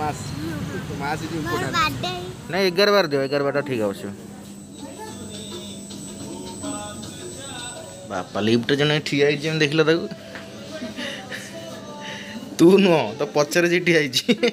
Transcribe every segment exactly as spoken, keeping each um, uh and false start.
Mass mask is important नहीं एगार बार दियो एगार बार ठीक अवश्य बापा लिफ्ट जन ठिया देख लो तू नुह तो पचर जी ठिया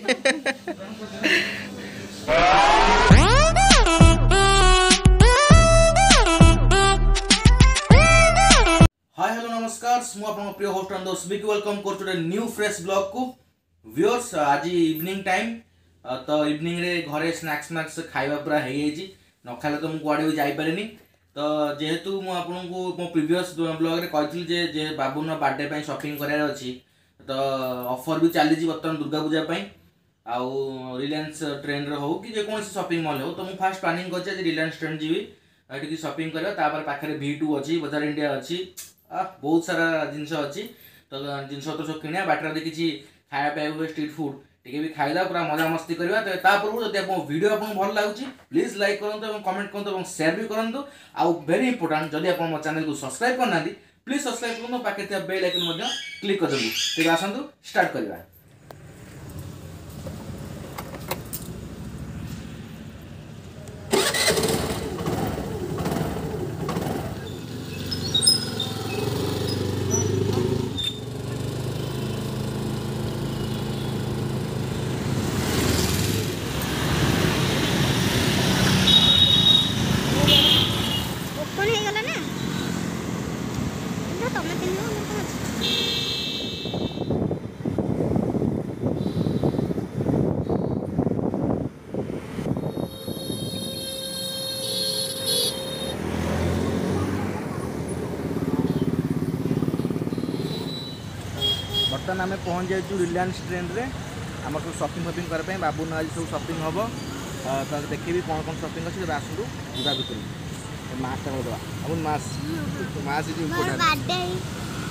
हाय हेलो नमस्कार मु आपन प्रिय होस्ट अंदोस बिग वेलकम कर न्यू फ्रेश ब्लॉग को व्यूअर्स आज इवनिंग टाइम तो इवनिंग रे घरे स्नैक्स स्नैक्स खाइबा पूरा हो जाइए न खाले तो मुझे कुआड़े भी जापरेनि तो जेहेतु मुझे आपको मो प्रीवियस ब्लॉग रे कही जे जे बाबून बर्थडे पे शॉपिंग करार अच्छी तो ऑफर भी चली बर्तमान दुर्गा पूजा आउ रिलायंस ट्रेंड रे हो कि जेकोसी शॉपिंग मॉल हो तो मुझे फास्ट प्लानिंग कर रिलायंस ट्रेंड जी ये शॉपिंग करवा पाखे वी टू अच्छी बजार इंडिया अच्छी बहुत सारा जिनस अच्छी तो जिनस तो सब किणा बाटर किसी खाया पाइबा स्ट्रीट फूड टी भी खाइला पूरा मजा मस्ती करवा तो पूर्व जब आप वीडियो आपको भल लगुच प्लीज लाइक करूँ कमेंट करूँ और शेयर भी करूँ आउ वेरी इंपोर्टेंट जदि आप चैनल को सब्सक्राइब करना प्लीज सब्सक्राइब करूँ पाखे बेल आइकन क्लिक कर देंगे तेज आसतु स्टार्ट करवा। बर्तमान आम पहुँच जाइए रिलायंस ट्रेंड रे आम सब शॉपिंग फपिंग करने बाबू आज सब शॉपिंग हम तो देखिए कौन कौन शॉपिंग अच्छे जब आसतु जा भर मास्टा करदे अब mask mask is important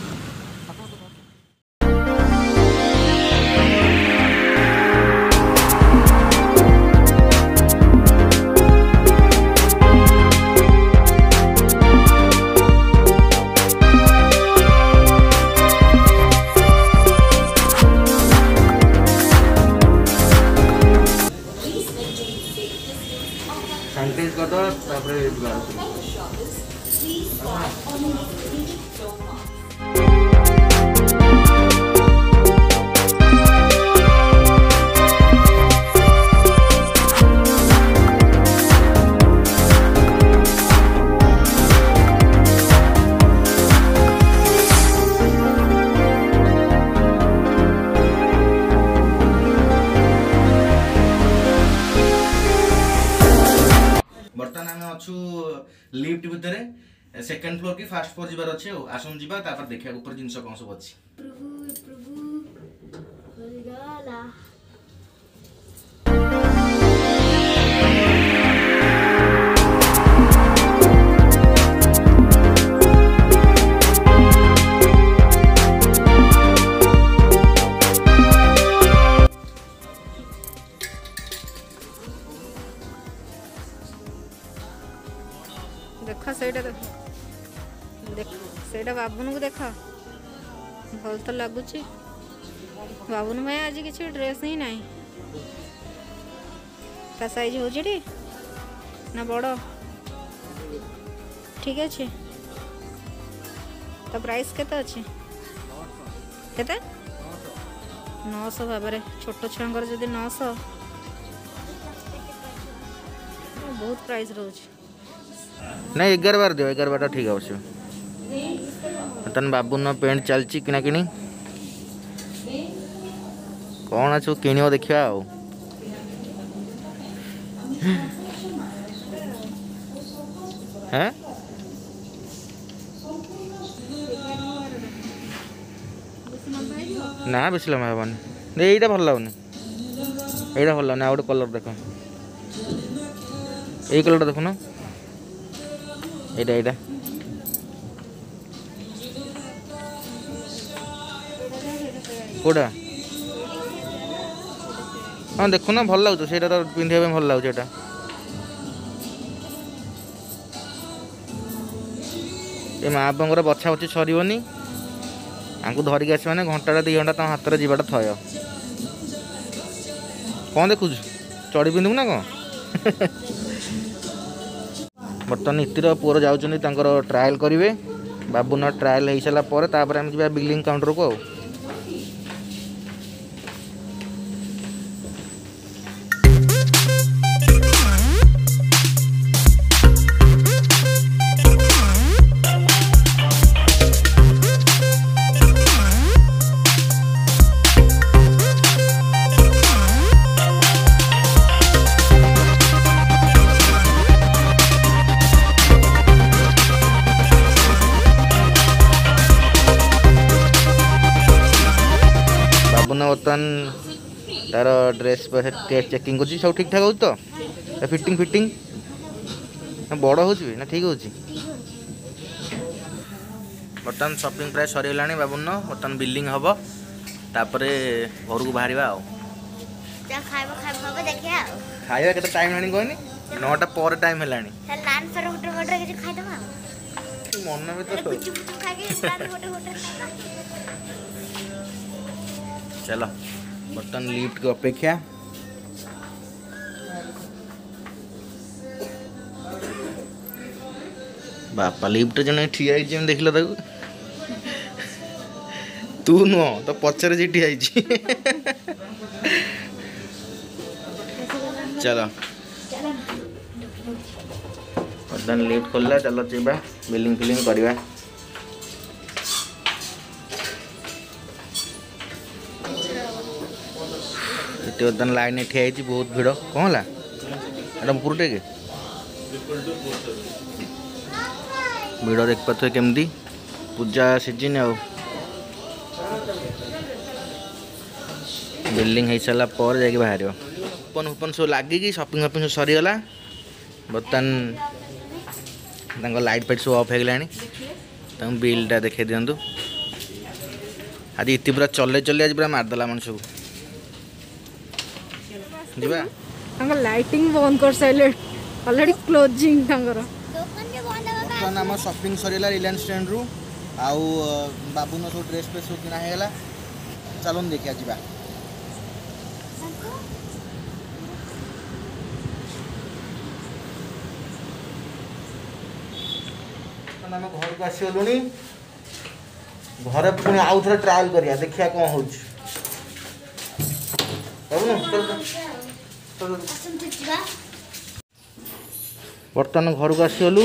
sanitize कर दो तापर बर्तमान आम अच्छु लिफ्ट भितर सेकेंड फ्लोर की फास्ट फ्लोर जीवार अच्छे आसन जीवा तापर देखा ऊपर जिनस कौन सब अच्छी देख से देख से बाबुन को देख भल तो लगुच बाबुन भाई आज किसी ड्रेस ही ना ता साइज हो ना बड़ ठीक अच्छे तो प्राइस केते अच्छे केते नौ सौ भाव छोट छुआ जदि नौ सौ बहुत प्राइस रोच नहीं एगार बार दियो एगार बार ठीक अवश्य बर्तमान बाबून पेंट चलती किना कि कौन अच्छे किण देखा हैं ना बेस लम्बा हेनी यहीटा भल लगुनि यहीटा भल लगुनि आ गए कलर देख यही कलर देखुन एटा एटा कोड़ा हाँ देखुना भल लगुच से तो पिंधा भल लगुच एटा ये माँ बापर बछा बछी सर आंकु धरिक आस मैंने घंटा दी घंटा तुम हाथ में जीवाटा थय कौन देखु चढ़ी पिंधु ना कौन बर्तमान इतिर पुअर जाऊँ ट्रायल करेंगे बाबून ट्रायल हो सारापर आम जा बिलिंग काउंटर को। बर्तमान तार ड्रेस टेस्ट चेकिंग कर सब ठीक ठाक हो तो फिटिंग फिटिंग बड़ हो ना ठीक हो बर्तमान शॉपिंग प्राय सरीगला बाबून बर्तमान बिलिंग हम तापर घर को बाहर खाଇବା केते टाइम लानी कहनी नौटा पर टाइम हेलानी मन में तो चलो बर्तमान लिफ्ट की अपेक्षा बापा लिफ्ट जन ठिया देख लो तू नुह तो पचर जी ठिया चलो बर्तमान लिफ्ट खोलला चलो जीवा बिलिंग फिलिंग करवा। बर्तमान लाइन ठिया बहुत भिड़ कौन है एटा पुरटे के भिड़ देख पाथे केमती पूजा सीजन आ बिल्डिंग हो सारा पर जा बाहर ओपन ओपन सब लगिकी शॉपिंग वपिंग सब सरीगला बर्तमान लाइट फाइट सब ऑफ होगा बिलटा देखे दिंतु आज इति पूरा चले चले आज पूरा मारदेला मन सब लाइटिंग बंद कर साइले ऑलरेडी क्लोजिंग तांगर बर्तमान आम शॉपिंग सरीला रिलायंस ट्रेंड रु आउ बाबून सब ड्रेस फ्रेस सब किना होगा चलो देखिए जा आम घर को आसगलु घरे पुणी आउ थे ट्रायल करिया देखिया कौन हो बर्तमान घर को आसगलु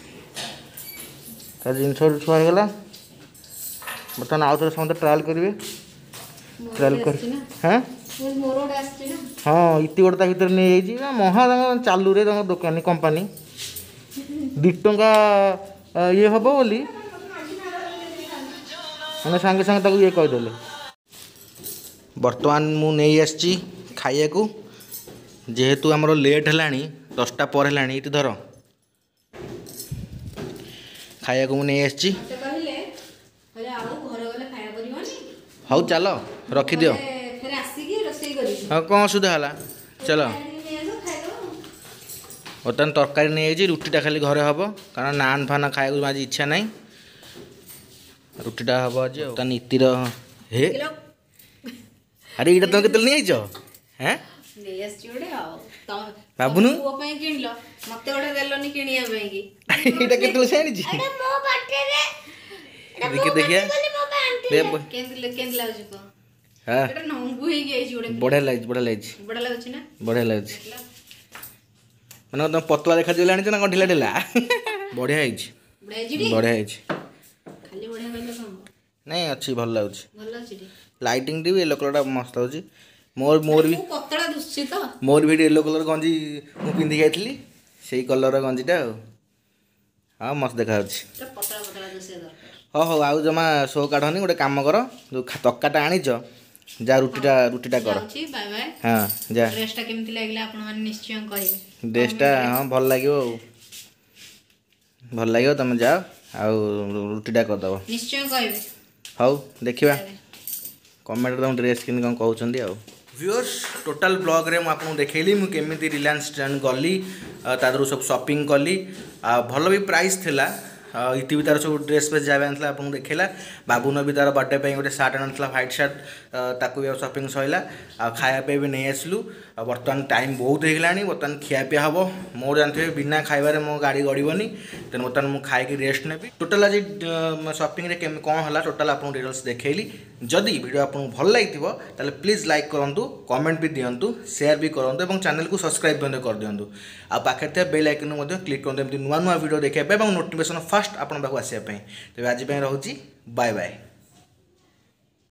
जिन छुआगला बर्तमान आउ थे समस्त ट्रायल करेंगे ट्रायल कर हाँ हाँ इति गोटे भर नहीं महा चालू रे दुकानी कंपानी दु टंका ये हम बोली मैंने सांगे सांगे ये कहीदे बर्तमान मु नहीं आसी खाइया को जेहेतु आमर लेट है दसटा पर है ये धर खाइया को नहीं आसी हौ चल रखिदि हाँ कौन असुविधा है चलो बर्तमान तरकारी नहीं आई रुटीटा खाली घरे हम कारण नान फान खाया आज इच्छा ना रुटीटा हम आज बर्तमान इतिर हे अरे ये तुम के नहीं आई हैं बाबुनु बढ़िया लगे बढ़िया लगे बढ़िया लगे मैंने तुम पतला देखा जाने ना कौन ढिला ढिला बढ़िया बढ़िया नहीं अच्छी भल लगुच लाइटिंग भी येलो कलर मस्त हो मोर मोर भी मोर भी येलो कलर गंजी मु पिंधि गई से कलर गंजीटा हाँ मस्त देखा हाँ हाँ आउ जमा शो काढ़नी गोटे कम कर जो तक्काटा आनीच जा रुटीटा रुटीटा कर हाँ जा ड्रेसटा हाँ भल लगे भल लगे तुम जाओ आउ रुटीटा करदेव निश्चय कहबे हाउ देखिबा कमेंट तुम ड्रेस किन कौन कहउछंदी आउ व्यूअर्स टोटल ब्लॉग रे मु आपन देखैली मु केमिति रिलायंस ट्रेंड गली तादरु सब शॉपिंग कली आ भल भी प्राइस थिला इति भी तार सब ड्रेस फेस जहाँ आना आपको देखला बाबून भी तार बर्थडे पे गोटे सार्ट आना व्हाइट सार्ट ताकू भी शॉपिंग सैला खायापी भी नहीं आसलु बर्तमान टाइम बहुत होगा बर्तमान खियापिया हम मोर जानते बिना खाइबार मो गाड़ी गड़बनी तेनाली बर्तमान मुझे खाई रेस्ट नेबी टोटाल आज शॉपिंग रे कौन है टोटाल आपको डिटेल्स देखली जदि वीडियो आपको भल लगी प्लीज लाइक करूँ कमेंट भी दिंतु शेयर भी करूँ और चैनल को सब्सक्राइब कर दिंतु आ पाखे थे बेल आइकन क्लिक करूँ नुआ नुआ वीडियो देखा और नोटिफिकेशन फास्ट आपन पाखु आसापी तेज आज रोचे बाय बाय।